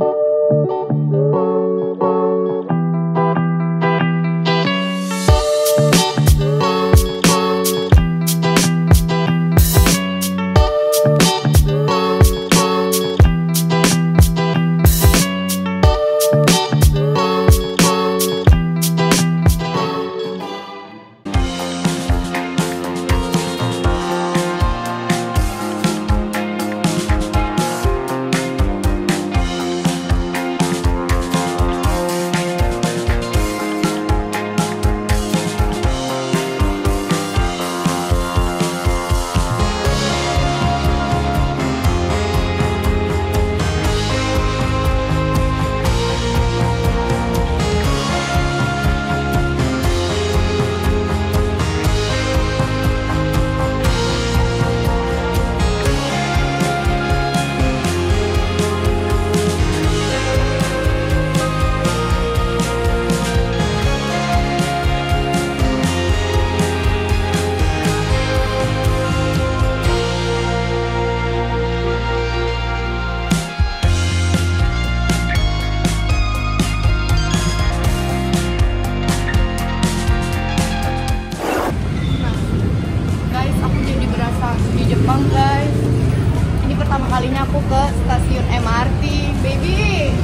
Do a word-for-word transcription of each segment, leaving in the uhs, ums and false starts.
Jepang guys. Ini pertama kalinya aku ke stasiun M R T, baby.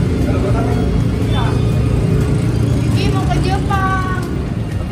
Baby mau ke Jepang. Oke.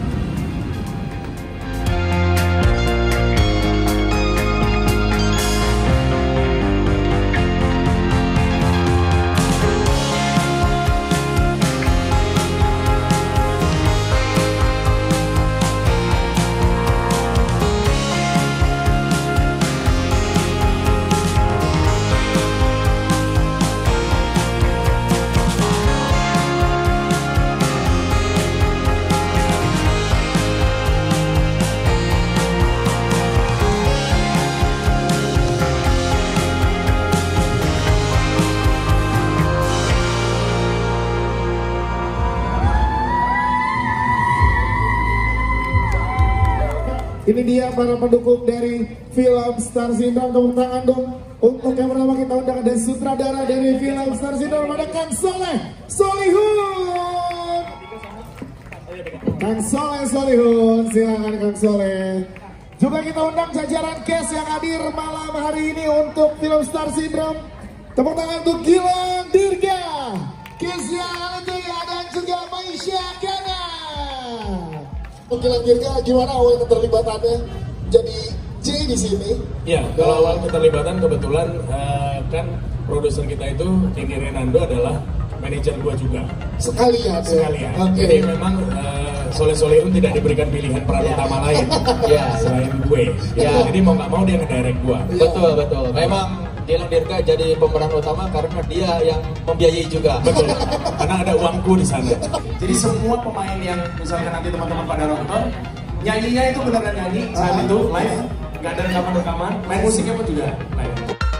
Ini dia para pendukung dari film Star Syndrome. Tepuk tangan dong. Untuk yang pertama kita undang ada sutradara dari film Star Syndrome, ada Kang Soleh Solihun. Kang Soleh Solihun, silakan Kang Soleh. Juga kita undang jajaran cast yang hadir malam hari ini untuk film Star Syndrome. Tepuk tangan untuk Gilang Dirga, Kesya Alejaya, dan juga Maisha Kana. Gilang Dirga, gimana awal keterlibatannya jadi J di sini? Ya, kalau awal keterlibatan kebetulan uh, kan produser kita itu Tinggi Renando adalah manajer gua juga. Sekalian. Sekalian. Okay. Jadi memang uh, Soleh Solihun tidak diberikan pilihan peran utama lain. Ya, selain gue. Ya, jadi mau nggak mau dia ngedirect gua. Betul betul. Memang Gilang Dirga jadi pemeran utama karena dia yang membiayai juga. Betul. Karena ada uangku di sana. Jadi semua pemain yang misalkan nanti teman-teman pada nonton, nyanyinya itu beneran nyanyi saat itu live, nggak ada rekaman-rekaman, main musiknya pun juga live.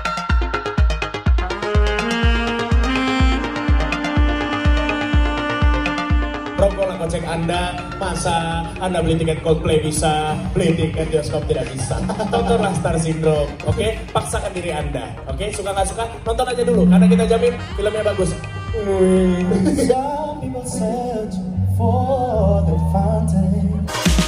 Ronggolan kocek Anda, masa Anda beli tiket Coldplay bisa, beli tiket bioskop tidak bisa. Tontonlah Star Syndrome, oke? Okay? Paksakan diri Anda, oke? Okay? Suka nggak suka, nonton aja dulu, karena kita jamin filmnya bagus. Some people search for the fountain.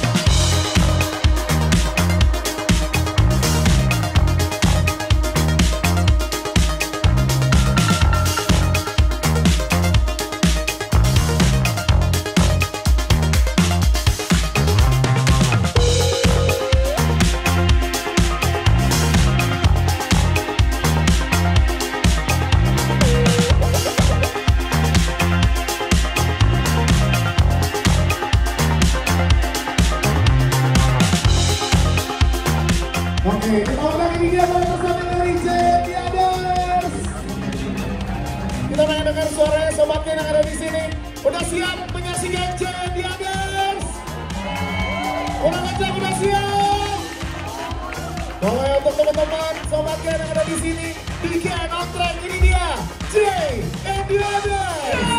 Oke, kita ulang ini dia bersama dari J D Others. Kita pengen dengar suaranya sobatnya yang ada di sini. Udah siap menyaksikan J D Others? Udah ngecek, udah siap? Pokoknya untuk teman-teman sobatnya yang ada di sini, bikin on track, ini dia J D Others.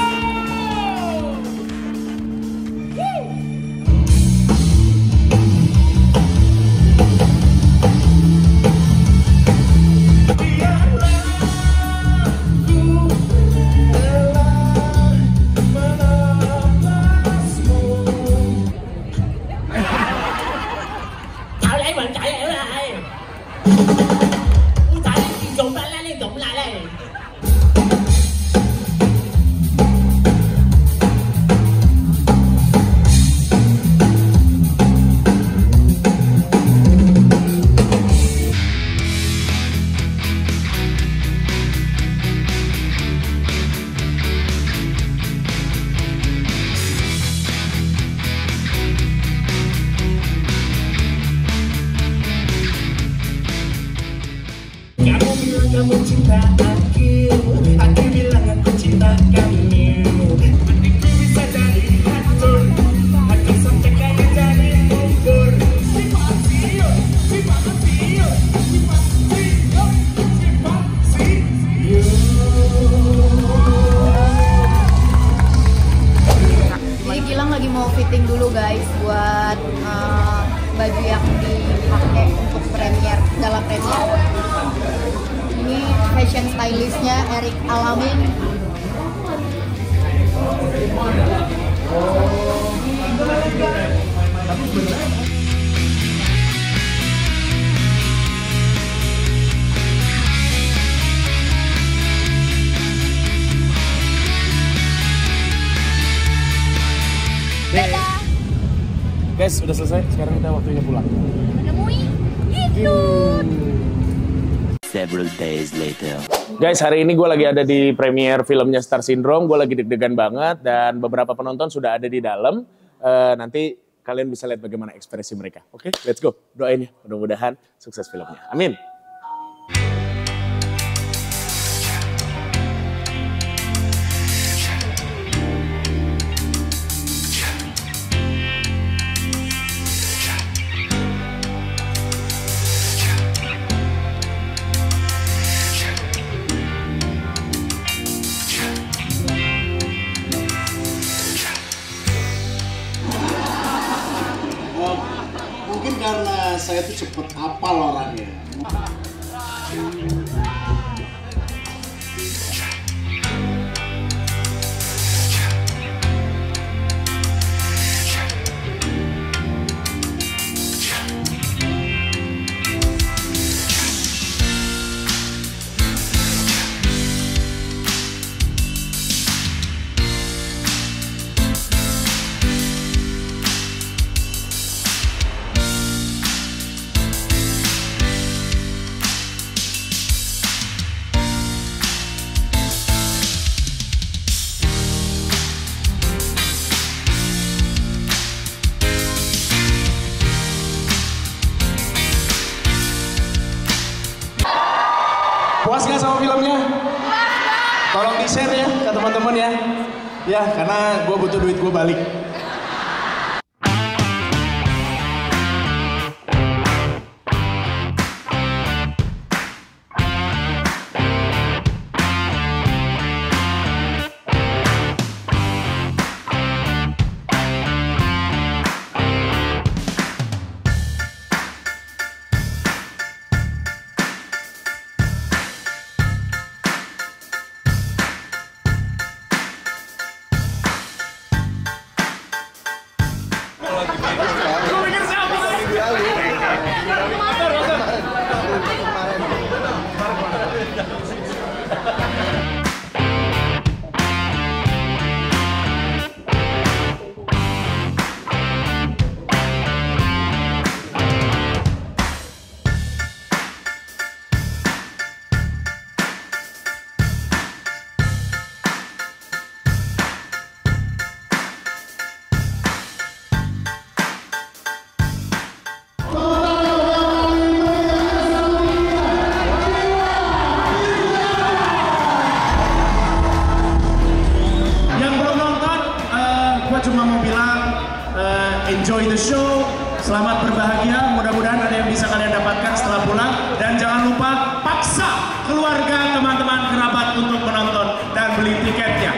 Biarlah ku Erik Alamin. Guys, udah selesai. Sekarang kita waktunya pulang. Menemui gitu. Several days later. Guys, hari ini gue lagi ada di premiere filmnya Star Syndrome. Gue lagi deg-degan banget dan beberapa penonton sudah ada di dalam. Uh, nanti kalian bisa lihat bagaimana ekspresi mereka. Oke, okay? Let's go. Doain ya. Mudah-mudahan sukses filmnya. Amin. Mungkin karena saya tuh cepet hafal orangnya. Puas gak sama filmnya? Tolong di-share ya ke teman-teman ya. Ya, karena gue butuh duit gue balik. Cuma mau bilang uh, enjoy the show, selamat berbahagia, mudah-mudahan ada yang bisa kalian dapatkan setelah pulang, dan jangan lupa paksa keluarga, teman-teman, kerabat untuk menonton dan beli tiketnya.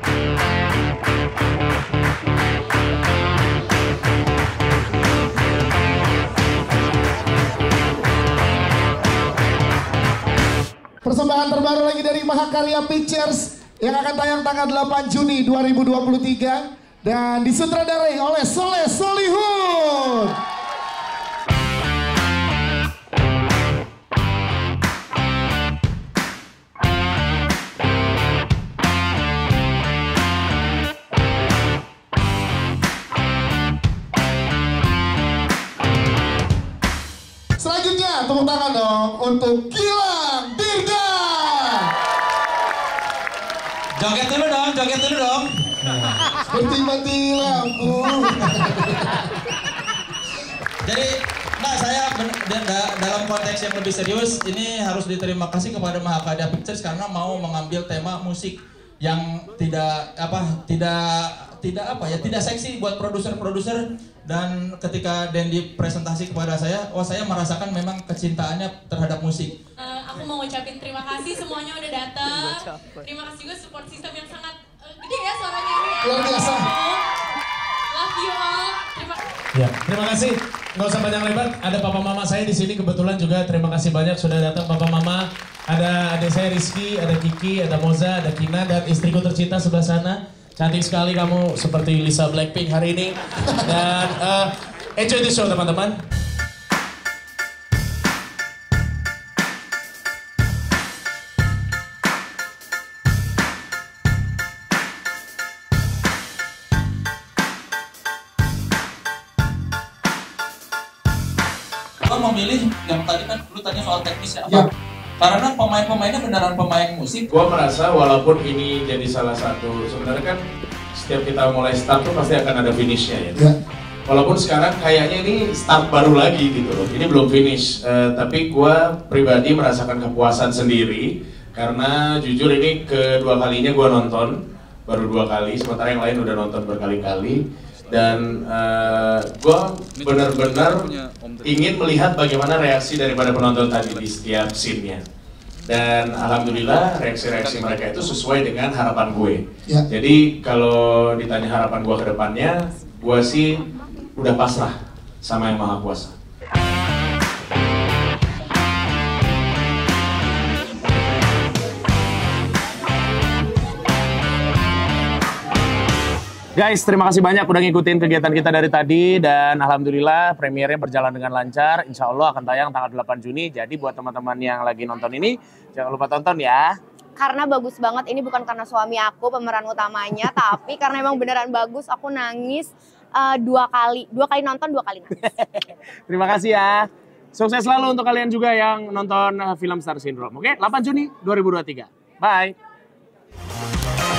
Persembahan terbaru lagi dari Mahakarya Pictures yang akan tayang tanggal delapan Juni dua ribu dua puluh tiga. Dan disutradarai oleh Soleh Solihun. Selanjutnya tepuk tangan dong untuk Gilang Dirga. Joget dulu dong, joget dulu dong. Seperti mati lampu. Jadi, nah saya dalam konteks yang lebih serius, ini harus diterima kasih kepada Mahakarya Pictures karena mau mengambil tema musik yang tidak apa tidak tidak apa ya tidak seksi buat produser-produser, dan ketika Dendi presentasi kepada saya, oh saya merasakan memang kecintaannya terhadap musik. Uh, aku mau ngucapin terima kasih semuanya udah datang. Terima kasih juga support system yang sangat uh, gede ya suaranya ini. Luar biasa. Love you all. Terima Ya, terima kasih. Nggak usah banyak lebar. Ada papa mama saya di sini kebetulan juga. Terima kasih banyak sudah datang papa mama. Ada adik saya Rizky, ada Kiki, ada Moza, ada Kina, dan istriku tercinta sebelah sana. Cantik sekali kamu seperti Lisa Blackpink hari ini. Dan uh, enjoy the show teman-teman. Gue memilih yang tadi kan lu tanya soal teknis ya. Ya. Karena pemain-pemainnya beneran pemain musik. Gua merasa walaupun ini jadi salah satu, sebenarnya kan setiap kita mulai start tuh pasti akan ada finishnya ya. Ya. Walaupun sekarang kayaknya ini start baru lagi gitu loh, ini belum finish. Uh, tapi gua pribadi merasakan kepuasan sendiri karena jujur ini kedua kalinya gua nonton, baru dua kali, sementara yang lain udah nonton berkali-kali. Dan uh, gua benar-benar ingin melihat bagaimana reaksi daripada penonton tadi di setiap scene-nya. Dan alhamdulillah reaksi-reaksi mereka itu sesuai dengan harapan gue. Ya. Jadi kalau ditanya harapan gue ke depannya, gue sih udah pasrah sama Yang Maha Kuasa. Guys, terima kasih banyak udah ngikutin kegiatan kita dari tadi. Dan alhamdulillah premiernya berjalan dengan lancar. Insya Allah akan tayang tanggal delapan Juni. Jadi buat teman-teman yang lagi nonton ini, jangan lupa tonton ya. Karena bagus banget, ini bukan karena suami aku pemeran utamanya, tapi karena emang beneran bagus, aku nangis uh, dua kali. Dua kali nonton, dua kali nangis. Terima kasih ya. Sukses selalu untuk kalian juga yang nonton film Star Syndrome. Oke, delapan Juni dua ribu dua puluh tiga. Bye.